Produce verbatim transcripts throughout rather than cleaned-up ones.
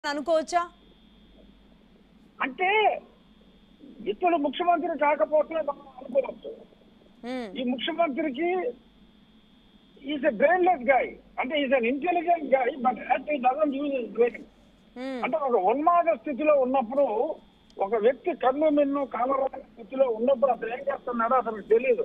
అనుకోవచ్చా? అంటే ఇతడు ముఖ్యమంత్రి కాకపోతే మనం అనుకోవచ్చు. ఈ ముఖ్యమంత్రికి ఈజ్ ఎ బ్రెయిన్లెస్ గాయ్, అంటే is an intelligent guy, but he doesn't use his brain. అంటే ఒక ఉన్మాద స్థితిలో ఉన్నప్పుడు, ఒక వ్యక్తి కన్ను మిన్ను కామరాని స్థితిలో ఉన్నప్పుడు అతను ఏం చేస్తున్నాడో అతనికి తెలియదు.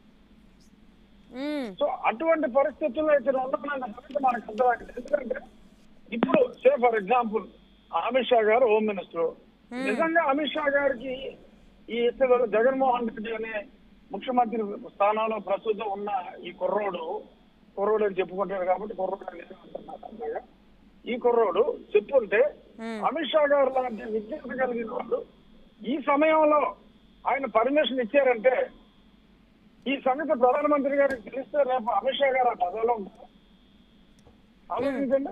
సో అటువంటి పరిస్థితుల్లో ఇతను ఉండమన్న సంగతి మనకు అర్థమైంది. ఎందుకంటే ఇప్పుడు say for example Amit Shah గారు హోమ్ మినిస్టర్, నిజంగా అమిత్ షా గారికి ఈ ఇతడు జగన్మోహన్ రెడ్డి అనే ముఖ్యమంత్రి స్థానంలో ప్రస్తుతం ఉన్న ఈ కుర్రోడు కుర్రోడు అని చెప్పుకుంటాడు కాబట్టి కుర్రోడు అనేది అంటున్నారు. ఈ కుర్రోడు చెప్పుంటే అమిత్ షా గారు లాంటి విజ్ఞత కలిగిన వాళ్ళు ఈ సమయంలో ఆయన పర్మిషన్ ఇచ్చారంటే, ఈ సంగతి ప్రధానమంత్రి గారికి తెలిస్తే రేపు అమిత్ షా గారు ఆ పదవిలో ఉంటారు. ఆలోచించండి.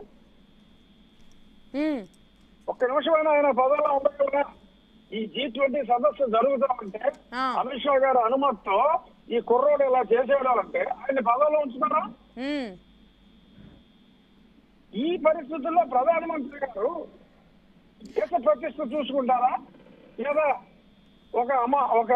ఒక్క నిమిషమైనా ఆయన పదవిలో ఉండగలరా? ఈ జీ ట్వంటీ సదస్సు జరుగుతా ఉంటే అమిత్ షా గారు అనుమతితో ఈ కుర్రోడు ఇలా చేసేయాలంటే ఆయన పదవిలో ఉంచుతారా? ఈ పరిస్థితుల్లో ప్రధానమంత్రి గారు దేశ ప్రతిష్ట చూసుకుంటారా, లేదా ఒక అమ్మ ఒక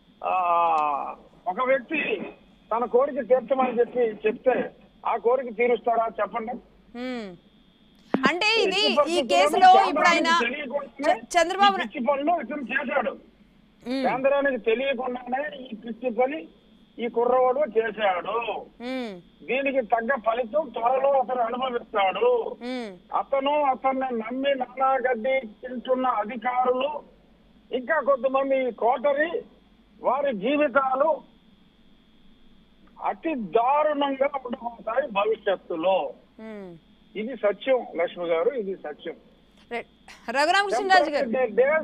ఒక వ్యక్తి తన కోరిక తీర్చమని చెప్పి చెప్తే ఆ కోరిక తీరుస్తారా? చెప్పండి. అంటే ఇది ఈ కేసులో ఇప్పుడు ఆయన చంద్రబాబు పిచ్చి పనులు ఇతను చేశాడు, కేంద్రానికి తెలియకుండానే ఈ పిచ్చి పని ఈ కుర్రవాడు చేశాడు. దీనికి తగ్గ ఫలితం త్వరలో అతను అనుభవిస్తాడు. అతను అతన్ని నమ్మి నానాగడ్డి తింటున్న అధికారులు ఇంకా కొంతమంది కోటరి వారి జీవితాలు అతి దారుణంగా ఉండబోతాయి భవిష్యత్తులో. ఇది సత్యం లక్ష్మి గారు, ఇది సత్యం. రఘురామకృష్ణరాజు గారు,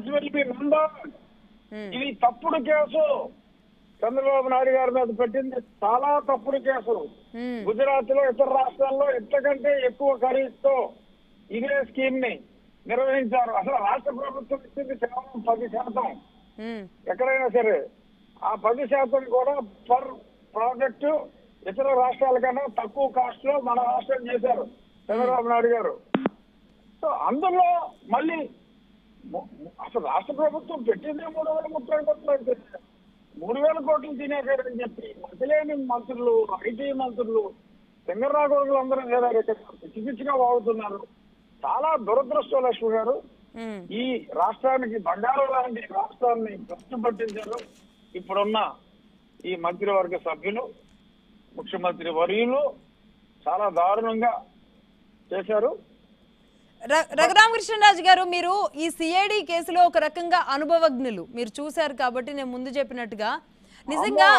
ఇది తప్పుడు కేసు. చంద్రబాబు నాయుడు గారి మీద పెట్టింది చాలా తప్పుడు కేసు. గుజరాత్ లో ఇతర రాష్ట్రాల్లో ఎంతకంటే ఎక్కువ ఖరీదుతో ఇదే స్కీమ్ ని నిర్వహించారు. అసలు రాష్ట్ర ప్రభుత్వం ఇచ్చింది కేవలం పది శాతం. ఎక్కడైనా సరే ఆ పది శాతం కూడా పర్ ప్రాజెక్టు ఇతర రాష్ట్రాల కన్నా తక్కువ కాస్ట్ లో మన రాష్ట్రం చేశారు చంద్రబాబు నాయుడు గారు. సో అందులో మళ్ళీ అసలు రాష్ట్ర ప్రభుత్వం పెట్టింది మూడు వేల ముప్పై కోట్లు అయితే మూడు వేల కోట్లు తినేశారని చెప్పి మధ్యలేని మంత్రులు, ఐటీ మంత్రులు, సింగర్రాఘవులు అందరూ పిచ్చి పిచ్చిగా వాగుతున్నారు. చాలా దురదృష్టం లక్ష్మి గారు. ఈ రాష్ట్రానికి బంగారం లాంటి రాష్ట్రాన్ని భ్రష్టు పట్టించారు ఇప్పుడున్న ఈ మంత్రివర్గ సభ్యులు, ముఖ్యమంత్రి వర్యులు చాలా దారుణంగా చేశారు. రఘురామకృష్ణరాజు గారు, మీరు ఈ సిఐడి కేసులో ఒక రకంగా అనుభవజ్ఞులు, మీరు చూశారు కాబట్టి నేను ముందు చెప్పినట్టుగా నిజంగా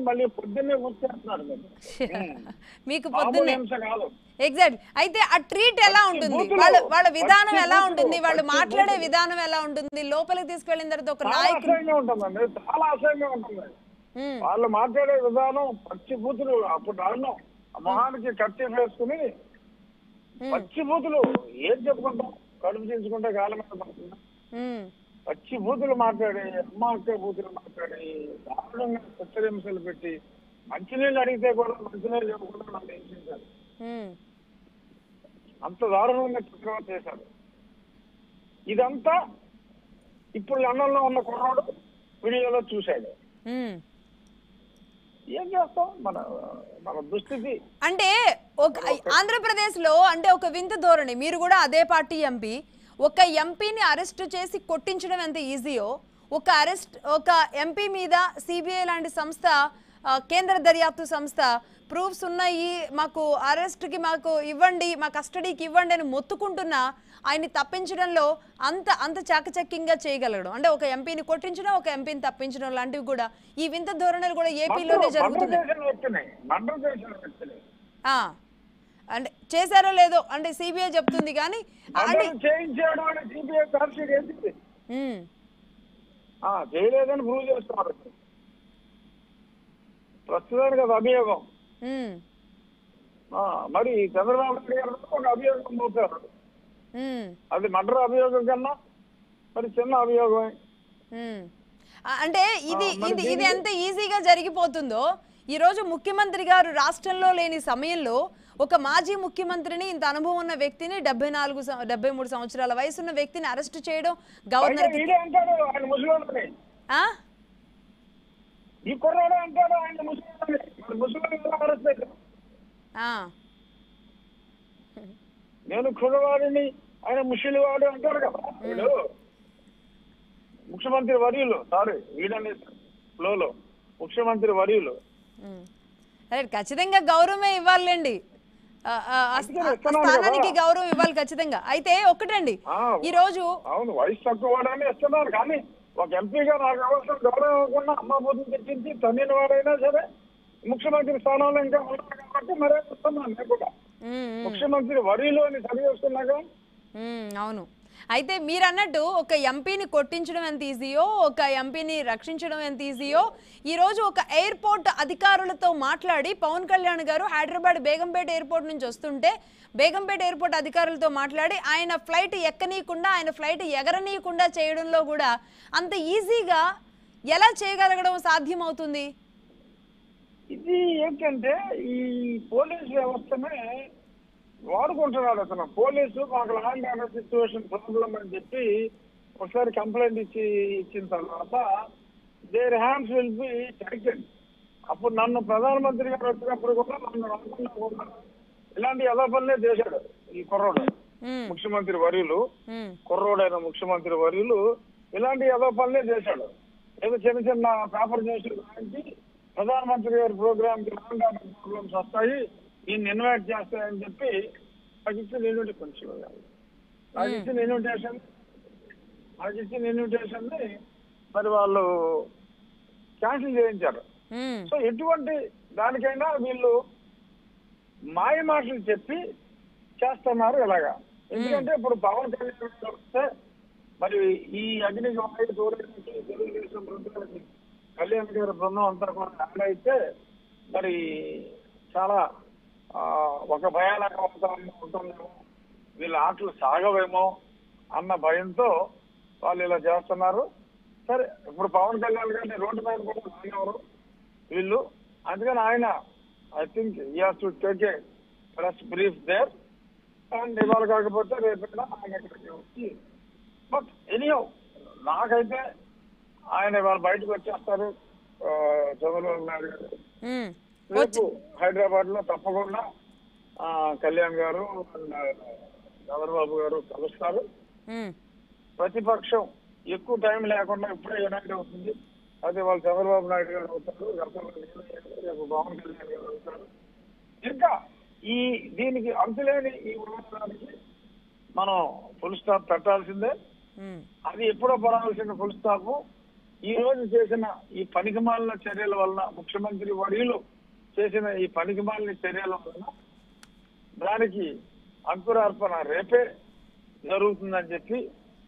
మీకు పొద్దున్నే ఎగ్జాక్ట్. అయితే ఆ ట్రీట్ ఎలా ఉంటుంది, వాళ్ళ వాళ్ళ విధానం ఎలా ఉంటుంది, వాళ్ళు మాట్లాడే విధానం ఎలా ఉంటుంది, లోపలికి తీసుకెళ్లిన తర్వాత ఒక నాయకుడు ఉంటుందండి, చాలా అసహ్యంగా ఉంటుంది. వాళ్ళు మాట్లాడే విధానం పచ్చి బూతులు. అప్పుడు అన్నం మొహానికి కత్తి వేసుకుని పచ్చి బూతులు ఏం చెప్పుకుంటాం, కడుపు తీసుకుంటే గాలి మీద పడుతుందా? పచ్చి బూతులు మాట్లాడి, అమ్మ అక్క బూతులు మాట్లాడి, దారుణంగా హెచ్చరింపులు పెట్టి, మంచినీళ్ళు అడిగితే కూడా మంచినీళ్ళు చెప్పకుండా నన్ను హింసించారు. అంత దారుణంగా చక్రవర్తి చేశారు. ఇదంతా ఇప్పుడు లండన్లో ఉన్న కుర్రాడు వీడియోలో చూశాడు. ఏం చేస్తాం, మన మన దుస్థితి. అంటే ఒక ఆంధ్రప్రదేశ్ లో అంటే ఒక వింత ధోరణి. మీరు కూడా అదే పార్టీ ఎంపీ, ఒక ఎంపీని అరెస్ట్ చేసి కొట్టించడం ఎంత ఈజీయో, ఒక అరెస్ట్ ఒక ఎంపీ మీద సిబిఐ లాంటి సంస్థ, కేంద్ర దర్యాప్తు సంస్థ ప్రూఫ్స్ ఉన్నాయి, మాకు అరెస్ట్కి మాకు ఇవ్వండి, మా కస్టడీకి ఇవ్వండి అని మొత్తుకుంటున్నా ఆయన్ని తప్పించడంలో అంత అంత చాకచక్యంగా చేయగలగడం, అంటే ఒక ఎంపీని కొట్టించడం, ఒక ఎంపీని తప్పించడం లాంటివి కూడా ఈ వింత ధోరణులు కూడా ఏపీలోనే జరుగుతున్నాయి. అంటే చేశారో లేదో అంటే సిబిఐ చెప్తుంది, కానీ అంటే చేయలేదని ప్రూవ్ చేస్తున్నారు ప్రస్తుతానికి అది అభియోగం. మరి చంద్రబాబు నాయుడు గారు ఒక అభియోగం మోపారు. అది మర్డర్ అభియోగం కన్నా మరి చిన్న అభియోగమే. అంటే ఇది ఇది ఇది ఎంత ఈజీగా జరిగిపోతుందో, ఈ రోజు ముఖ్యమంత్రి గారు రాష్ట్రంలో లేని సమయంలో ఒక మాజీ ముఖ్యమంత్రిని, ఇంత అనుభవం ఉన్న వ్యక్తిని, డెబ్బై నాలుగు డెబ్బై మూడు సంవత్సరాల వయసు ఉన్న వ్యక్తిని అరెస్ట్ చేయడం గవర్నర్ ఈడే అంటాడు ఆయన ముసలి ఈ కుర్రాడు అంటాడు ఆయన ముసలి ముసలి అరెస్ట్ చేశారు. నేను కుర్రవాడిని ఆయన ముసలివాడు అంటాడు కదా వీడు ముఖ్యమంత్రి వర్యులు సారీ వీడని ఫ్లోలో ముఖ్యమంత్రి వర్యులు ఖచ్చితంగా గౌరవమే ఇవ్వాలండి, స్థానానికి గౌరవం ఇవ్వాలి ఖచ్చితంగా. అయితే ఒకటండి ఈ రోజు అవును వయసు తక్కువ వాడని ఇస్తున్నారు, కానీ ఒక ఎంపీగా నాకు అవసరం గౌరవం ఇవ్వకుండా అమ్మ బుద్ధి తెచ్చించి తన్నిన వాడైనా సరే ముఖ్యమంత్రి స్థానంలో ఇంకా ఉన్నారు కాబట్టి మరే వస్తున్నాను నేను కూడా ముఖ్యమంత్రి వరిలో అని చదివేస్తున్నాగా. అవును, అయితే మీరు అన్నట్టు ఒక ఎంపీని కొట్టించడం ఎంత ఈజీయో, ఒక ఎంపీని రక్షించడం ఎంత ఈజీయో, ఈరోజు ఒక ఎయిర్పోర్ట్ అధికారులతో మాట్లాడి పవన్ కళ్యాణ్ గారు హైదరాబాద్ బేగంపేట ఎయిర్పోర్ట్ నుంచి వస్తుంటే బేగంపేట ఎయిర్పోర్ట్ అధికారులతో మాట్లాడి ఆయన ఫ్లైట్ ఎక్కనీయకుండా ఆయన ఫ్లైట్ ఎగరనీయకుండా చేయడంలో కూడా అంత ఈజీగా ఎలా చేయగలగడం సాధ్యమవుతుంది? ఇది ఏంటంటే ఈ పోలీస్ వ్యవస్థనే వాడుకుంటున్నాడు అతను. పోలీసు మాకు ల్యాండ్ ఆర్డర్ సిచ్యువేషన్ ప్రాబ్లం అని చెప్పి ఒకసారి కంప్లైంట్ ఇచ్చి ఇచ్చిన తర్వాత their hands will be tied. అప్పుడు నన్ను ప్రధానమంత్రి గారు వచ్చినప్పుడు కూడా నన్ను రాకుండా ఇలాంటి ఎలా పనులే చేశాడు ఈ కుర్రోడు ముఖ్యమంత్రి వర్యులు. కుర్రోడైన ముఖ్యమంత్రి వర్యులు ఇలాంటి ఎలా పనులే చేశాడు. ఏదో చిన్న చిన్న పేపర్ న్యూస్లు రాయించి ప్రధానమంత్రి గారి ప్రోగ్రామ్ కి ల్యాండ్ ఆర్డర్ ప్రాబ్లమ్స్ వస్తాయి, ఈయన ఇన్వైట్ చేస్తాయని చెప్పి నాకు ఇచ్చిన ఇన్విటేషన్ కొంచెం నాకు ఇచ్చిన ఇన్విటేషన్ నాకు ఇచ్చిన ఇన్విటేషన్ ని మరి వాళ్ళు క్యాన్సిల్ చేయించారు. సో ఎటువంటి దానికైనా వీళ్ళు మాయ మాటలు చెప్పి చేస్తున్నారు ఇలాగా. ఎందుకంటే ఇప్పుడు పవన్ కళ్యాణ్ వస్తే మరి ఈ అగ్నికి వాయు దూరానికి తెలుగుదేశం బృందానికి కళ్యాణ్ గారి బృందం అంతా కూడా యాడ్ అయితే మరి చాలా ఒక భయానక వాతావరణం ఉంటుందేమో, వీళ్ళ ఆటలు సాగవేమో అన్న భయంతో వాళ్ళు ఇలా చేస్తున్నారు. సరే ఇప్పుడు పవన్ కళ్యాణ్ గారిని రోడ్డు మీద కూడా రానివ్వరు వీళ్ళు, అందుకని ఆయన I think he has to take a press brief there and ఇవాళ కాకపోతే రేపైనా ఆయన ఇక్కడికి వచ్చి బట్ ఎనీహౌ నాకైతే ఆయన ఇవాళ బయటకు వచ్చేస్తారు చంద్రబాబు నాయుడు గారు. రేపు హైదరాబాద్ లో తప్పకుండా కళ్యాణ్ గారు చంద్రబాబు గారు కలుస్తారు. ప్రతిపక్షం ఎక్కువ టైం లేకుండా ఇప్పుడే యునైట్ అవుతుంది. అదే వాళ్ళు చంద్రబాబు నాయుడు గారు అవుతారు, రేపు పవన్ కళ్యాణ్ గారు అవుతారు. ఇంకా ఈ దీనికి అంతులేని ఈ వివాదానికి మనం ఫుల్ స్టాప్ పెట్టాల్సిందే. అది ఎప్పుడో పడాల్సిన ఫుల్ స్టాప్ ఈ రోజు చేసిన ఈ పనికిమాలిన చర్యల వలన ముఖ్యమంత్రి వర్యులు చేసిన ఈ పనికిమాలిన చర్యల వలన దానికి అంకురార్పణ రేపే జరుగుతుందని చెప్పి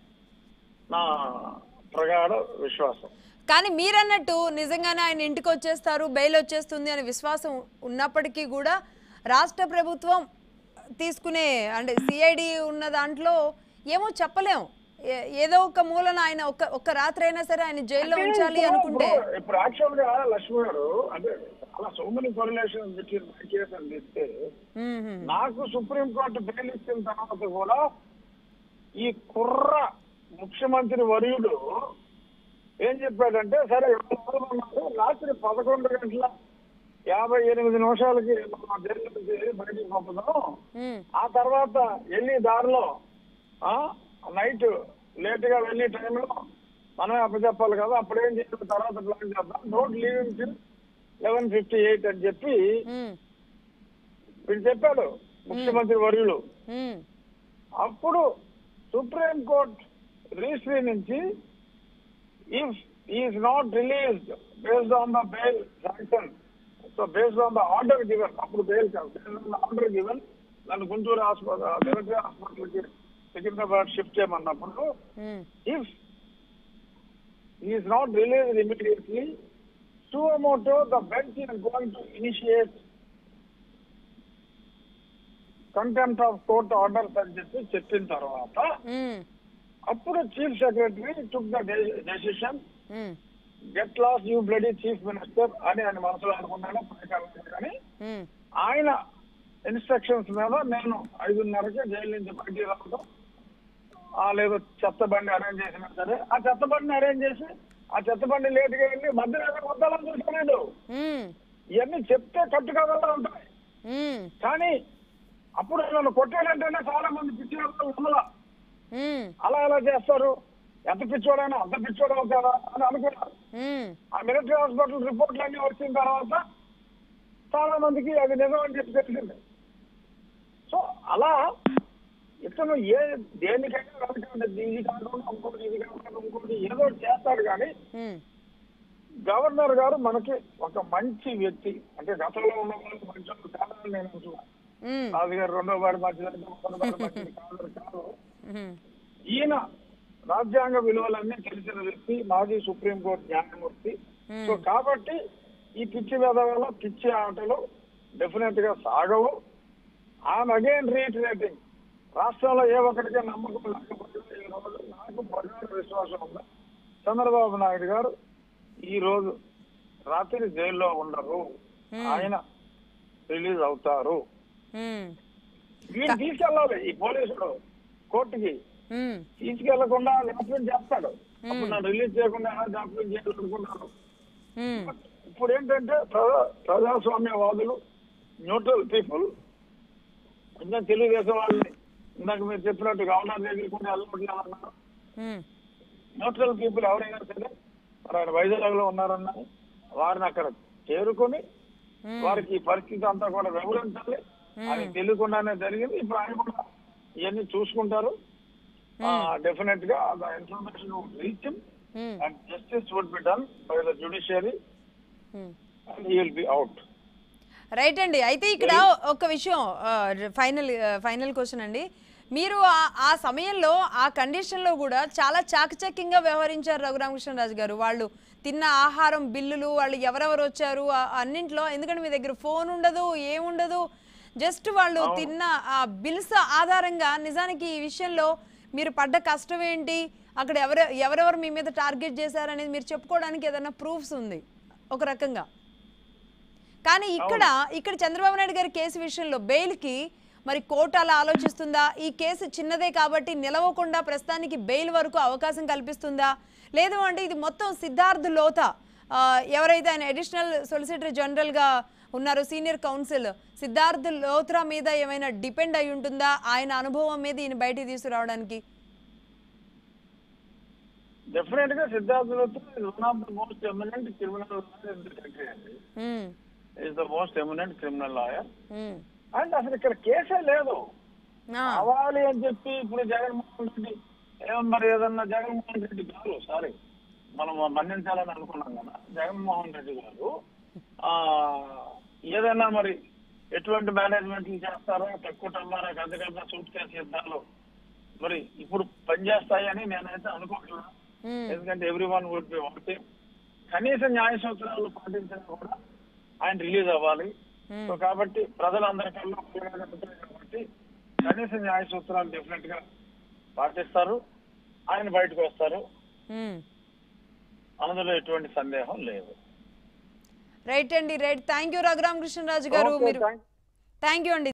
నా ప్రగాఢ విశ్వాసం. కానీ మీరన్నట్టు నిజంగానే ఆయన ఇంటికి వచ్చేస్తారు, బెయిల్ వచ్చేస్తుంది అనే విశ్వాసం ఉన్నప్పటికీ కూడా రాష్ట్ర ప్రభుత్వం తీసుకునే అంటే సిఐడి ఉన్న దాంట్లో ఏమో చెప్పలేము, ఏదో ఒక మూలన ఆయన ఒక ఒక్క రాత్రి అయినా సరే ఆయన జైల్లో ఉంచాలి అనుకుంటే ఇప్పుడు యాక్చువల్ గా లక్ష్మి గారు అంటే చాలా సో మెనీ కొరిలేషన్ కేసు అని చెప్తే నాకు సుప్రీంకోర్టు బెయిల్ ఇచ్చిన తర్వాత కూడా ఈ కుర్ర ముఖ్యమంత్రి వర్యుడు ఏం చెప్పాడంటే సరే రాత్రి పదకొండు గంటల యాభై ఎనిమిది నిమిషాలకి మనం జైలు నుంచి బయటికి పంపుదాం, ఆ తర్వాత వెళ్ళి దారిలో నైట్ లేట్ గా వెళ్ళే టైంలో మనమే అప్పచెప్పాలి కదా, అప్పుడేం చేసిన తర్వాత ప్లాన్ చేద్దాం, don't leave him till eleven fifty eight అని చెప్పి వీడు చెప్పాడు ముఖ్యమంత్రి వర్యులు. అప్పుడు సుప్రీం కోర్ట్ రిజిస్ట్రీ నుంచి if is not released based on the bail sanction, so based on the order given, అప్పుడు బెయిల్ కాదు based on the order given నన్ను గుంటూరు హాస్పిటల్ మిలిటరీ హాస్పిటల్కి సికింద్రాబాద్ షిఫ్ట్ చేయమన్నప్పుడు if is not released immediately suo moto the bench is going to initiate contempt of court orders అని చెప్పి చెప్పిన తర్వాత అప్పుడు chief secretary took the decision get lost you bloody chief minister అని ఆయన మనసులో అనుకున్నాను. కానీ ఆయన ఇన్స్ట్రక్షన్స్ మీద నేను ఐదున్నరకే జైలు నుంచి బయటికి రావడం, ఆ లేదు చెత్త బండి అరేంజ్ చేసినా సరే ఆ చెత్త బండిని అరేంజ్ చేసి ఆ చెత్త బండి లేటుగా వెళ్ళి మధ్యలో వద్దాలని చూసుకోలేదు. ఇవన్నీ చెప్తే కట్టు కథల్లో ఉంటాయి. కానీ అప్పుడు నన్ను కొట్టాడంటేనే చాలా మంది పిచ్చి ఉన్నదా అలా ఎలా చేస్తారు, ఎంత పిచ్చోడైనా అంత పిచ్చోడు అవుతారా అని అనుకున్నారు. ఆ మిలిటరీ హాస్పిటల్ రిపోర్ట్లు అన్ని వచ్చిన తర్వాత చాలా మందికి అది నిజం అని చెప్పి తెలిసింది. సో అలా ఇతను ఏ దేనికైనా వెనకండి, ఇది కాకుండా ఇంకోటి ఇది కాకుండా ఇంకోటి ఏదో చేస్తాడు. కానీ గవర్నర్ గారు మనకి ఒక మంచి వ్యక్తి, అంటే గతంలో ఉన్న వాళ్ళు మంచి కాదని నేను అంటున్నాను. రాజు గారు రెండో వాడి మంచిది, మొదటి వాడి మంచిది కాదు కాదు. ఈయన రాజ్యాంగ విలువలన్నీ తెలిసిన వ్యక్తి, మాజీ సుప్రీంకోర్టు న్యాయమూర్తి. సో కాబట్టి ఈ పిచ్చి వెధవల పిచ్చి ఆటలు డెఫినెట్ గా సాగవు. ఐఎమ్ అగైన్ రీఇటరేటింగ్, రాష్ట్రంలో ఏ ఒక్కడికే నమ్మకం లేకపోతే ఈ రోజు నాకు ప్రగాఢ విశ్వాసం ఉంది, చంద్రబాబు నాయుడు గారు ఈ రోజు రాత్రి జైల్లో ఉండరు, ఆయన రిలీజ్ అవుతారు. వీళ్ళు తీసుకెళ్ళాలి ఈ పోలీసుడు కోర్టుకి, తీసుకెళ్లకుండా జాప్యం చేస్తాడు. అప్పుడు నన్ను రిలీజ్ చేయకుండా ఎలా జాప్యం చేయాలనుకున్నారు. ఇప్పుడు ఏంటంటే ప్రజా ప్రజాస్వామ్యవాదులు, న్యూట్రల్ పీపుల్, ఇంకా తెలుగుదేశం వాళ్ళని ఇందాక మీరు చెప్పినట్టు గవర్నర్ దగ్గర కూడా వెళ్ళబట్లేదన్నారు. న్యూట్రల్ పీపుల్ ఎవరైనా సరే మరి ఆయన వైజాగ్ లో ఉన్నారన్నా వారిని అక్కడ చేరుకొని వారికి ఈ పరిస్థితి అంతా కూడా వివరించాలి. అది తెలియకుండానే జరిగింది. ఇప్పుడు ఆయన కూడా ఇవన్నీ చూసుకుంటారు. డెఫినెట్ గా information reach and justice would be done by the judiciary and he will be out. Right అండి. అయితే ఇక్కడ ఒక విషయం, ఫైనల్ ఫైనల్ క్వశ్చన్ అండి. మీరు ఆ సమయంలో ఆ కండిషన్లో కూడా చాలా చాకచక్యంగా వ్యవహరించారు రఘురామకృష్ణరాజు గారు. వాళ్ళు తిన్న ఆహారం బిల్లులు, వాళ్ళు ఎవరెవరు వచ్చారు అన్నింట్లో, ఎందుకంటే మీ దగ్గర ఫోన్ ఉండదు, ఏముండదు, జస్ట్ వాళ్ళు తిన్న ఆ బిల్స్ ఆధారంగా నిజానికి ఈ విషయంలో మీరు పడ్డ కష్టం ఏంటి, అక్కడ ఎవరె ఎవరెవరు మీ మీద టార్గెట్ చేశారనేది మీరు చెప్పుకోవడానికి ఏదైనా ప్రూఫ్స్ ఉంది ఒక రకంగా. కానీ ఇక్కడ ఇక్కడ చంద్రబాబు నాయుడు గారి కేసు విషయంలో బెయిల్కి మరి కోర్టు అలా ఆలోచిస్తుందా, ఈ కేసు చిన్నదే కాబట్టి నిలవకుండా ప్రస్తుతానికి బెయిల్ వరకు అవకాశం కల్పిస్తుందా, లేదు అంటే ఇది మొత్తం సిద్ధార్థ్ లోతా ఎవరైతే ఆయన అడిషనల్ సొలిసిటర్ జనరల్గా ఉన్నారు, సీనియర్ కౌన్సిల్ సిద్ధార్థ్ లోత్రా మీద ఏమైనా డిపెండ్ అయి ఉంటుందా, ఆయన అనుభవం మీద ఈయన బయటికి తీసుకురావడానికి? డెఫినెట్ గా Siddharth Luthra is one of the most eminent criminal lawyer in the country అండి. Is the most eminent criminal lawyer. And అసలు ఇక్కడ కేసే లేదు. అవ్వాలి అని చెప్పి ఇప్పుడు జగన్మోహన్ రెడ్డి ఏమో మరి ఏదన్నా జగన్మోహన్ రెడ్డి గారు సారీ మనం మన్నించాలని అనుకున్నాం కదా, జగన్మోహన్ రెడ్డి గారు ఆ ఏదైనా మరి ఎటువంటి మేనేజ్మెంట్లు చేస్తారో, తక్కువ టమ్మారా గంతగంట సూట్ కేసు యుద్ధాలు మరి ఇప్పుడు పనిచేస్తాయని నేనైతే అనుకుంటున్నాను. ఎందుకంటే everyone would be working. కనీస న్యాయ సూత్రాలు పాటించినా కూడా ఆయన రిలీజ్ అవ్వాలి. సో కాబట్టి ప్రజలందరికన్నా ఉపయోగపడతాయి కాబట్టి కనీస న్యాయ సూత్రాలు డెఫినెట్ గా పాటిస్తారు, ఆయన బయటకు వస్తారు, అందులో ఎటువంటి సందేహం లేదు. రైట్ అండి, రైట్. థ్యాంక్ యూ రఘురామకృష్ణరాజు గారు. మీరు థ్యాంక్ యూ అండి.